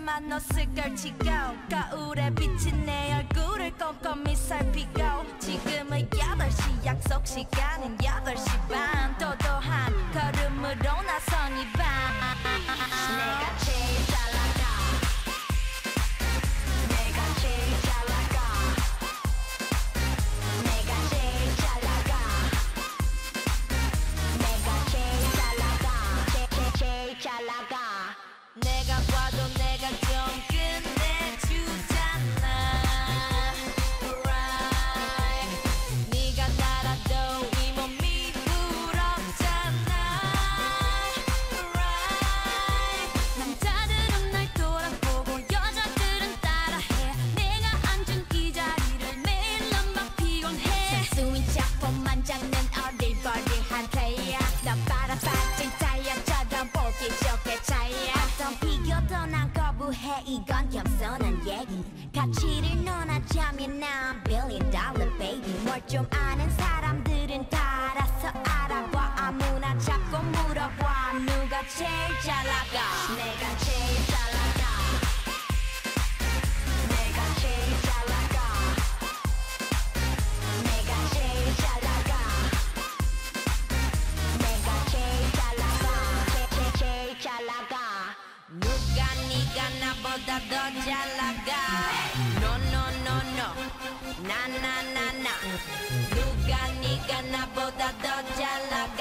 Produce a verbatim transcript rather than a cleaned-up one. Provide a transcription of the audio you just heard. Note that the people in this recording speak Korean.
나만 넛을 걸치고 거울에 비친 내 얼굴을 꼼꼼히 살피고 지금은 여덟 시 약속 시간은 여덟 시 반 도도한 걸음으로 나선 이 밤 내가 제일 잘 나가 내가 제일 잘 나가 내가 제일 잘 나가 내가 제일 잘 나가 제, 제, 제일 잘 나가 내가 봐도 내가 좀 끝내주잖아 Right 네가 달아도 이 몸이 부럽잖아 Right 남자들은 날 돌아보고 여자들은 따라해 내가 앉은 이 자리를 매일은 막 피곤해 순수인 작품만 잡는 어리버리한 플레이어 너 바라봤지 타이어처럼 보기 좋게 차이야 어떤 비교도 난 거부해 이건 겸손한 얘기 가치를 논하자면 난 billion dollar baby 뭘 좀 아는 사람들은 다 알아서 알아봐 아무나 자꾸 물어봐 누가 제일 잘 나가 내가 제일 잘 나가 내가 제일 잘 나가 내가 제일 잘 나가 내가 제일 잘 나가 제, 제, 제일 잘 나가 누가 네가 나보다 더 잘 나가 No no no no 나 나 나 나 누가 네가 나보다 더 잘 나가